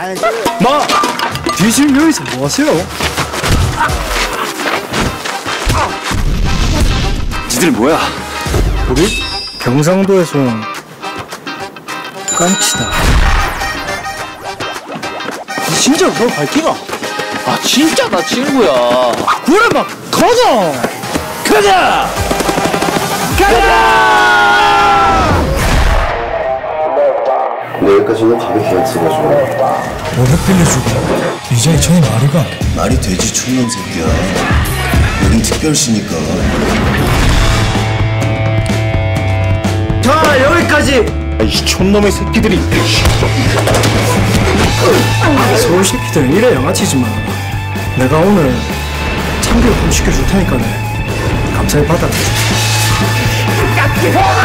마! 뒤질 여기서 뭐 하세요? 니들 뭐야? 우리? 경상도에서 온 깐치다. 진짜로 너 갈기가? 아 진짜다 친구야. 그래 막 가자! 가자! 가자! 내일까지는 가게 계약 써가지고 500 빌려주고 이자에 전에 말이가. 말이 되지 촌놈 새끼야. 여긴 특별시니까. 자 여기까지. 이 촌놈의 새끼들이. 서울 새끼들은 이래 양아치지만 내가 오늘 참교육 좀 시켜줄 테니까 감사히 받아라.